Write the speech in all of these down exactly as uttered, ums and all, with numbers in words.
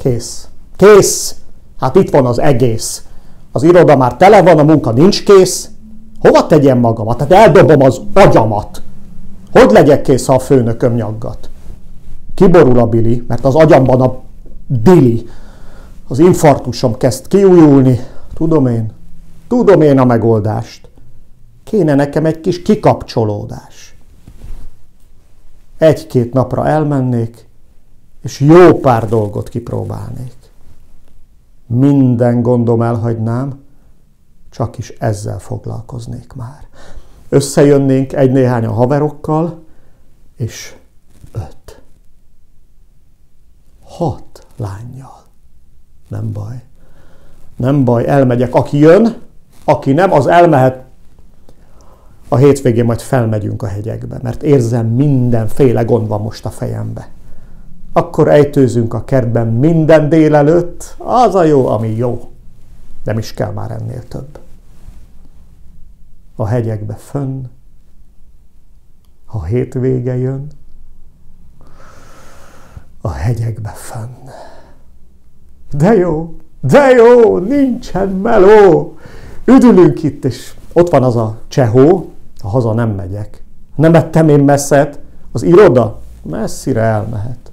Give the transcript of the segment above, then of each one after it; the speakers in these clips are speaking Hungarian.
Kész. Kész! Hát itt van az egész. Az iroda már tele van, a munka nincs kész. Hova tegyem magamat? Hát eldobom az agyamat. Hogy legyek kész, ha a főnököm nyaggat? Kiborul a bili, mert az agyamban a dili. Az infarktusom kezd kiújulni. Tudom én. Tudom én a megoldást. Kéne nekem egy kis kikapcsolódás. Egy-két napra elmennék, és jó pár dolgot kipróbálnék. Minden gondom elhagynám, csak is ezzel foglalkoznék már. Összejönnénk egy-néhány a haverokkal, és öt. Hat lánnyal. Nem baj. Nem baj, elmegyek. Aki jön, aki nem, az elmehet. A hétvégén majd felmegyünk a hegyekbe, mert érzem, mindenféle gond van most a fejembe. Akkor ejtőzünk a kertben minden délelőtt, az a jó, ami jó. Nem is kell már ennél több. A hegyekbe fönn, ha hétvége jön, a hegyekbe fönn. De jó, de jó, nincsen meló. Üdülünk itt, és ott van az a csehó, ha haza nem megyek. Nem ettem én messzet, az iroda messzire elmehet.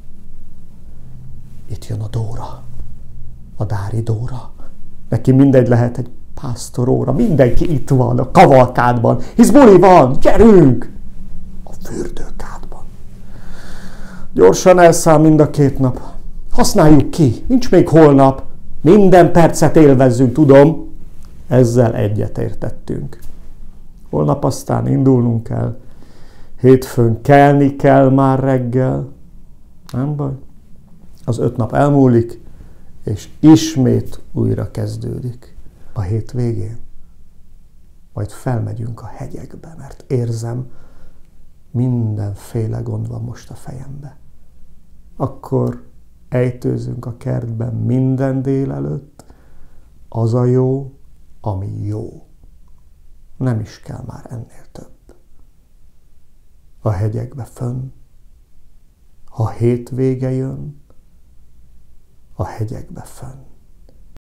Itt jön a Dóra, a Dári Dóra. Neki mindegy lehet egy pásztoróra, mindenki itt van a kavalkádban, hisz buli van, gyerünk! A fürdőkádban. Gyorsan elszáll mind a két nap. Használjuk ki, nincs még holnap. Minden percet élvezzünk, tudom. Ezzel egyetértettünk. Holnap aztán indulnunk kell. Hétfőn kelni kell már reggel. Nem baj. Az öt nap elmúlik, és ismét újra kezdődik. A hétvégén majd felmegyünk a hegyekbe, mert érzem, mindenféle gond van most a fejembe. Akkor ejtőzünk a kertben minden délelőtt, az a jó, ami jó. Nem is kell már ennél több. A hegyekbe fönn, ha hétvége jön, a hegyekbe fönn.